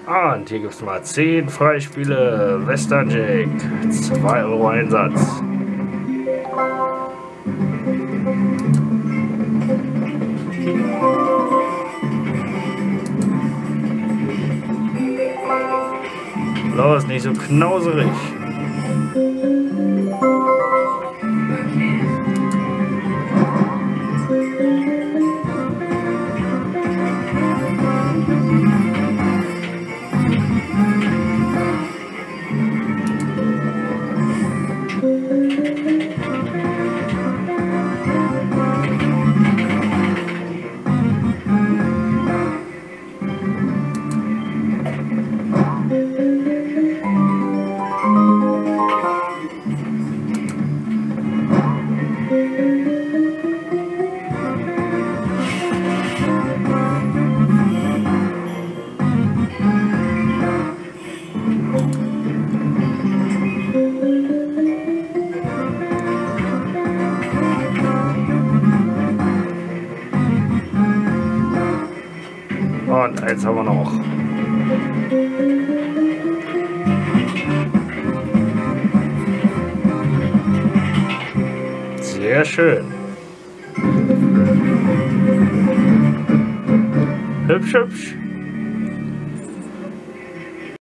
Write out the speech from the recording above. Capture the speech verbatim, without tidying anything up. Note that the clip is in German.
Und hier gibt es mal zehn Freispiele Western Jack. zwei Euro Einsatz. Los, nicht so knauserig. Und eins haben wir noch. Sehr schön. Hübsch, hübsch.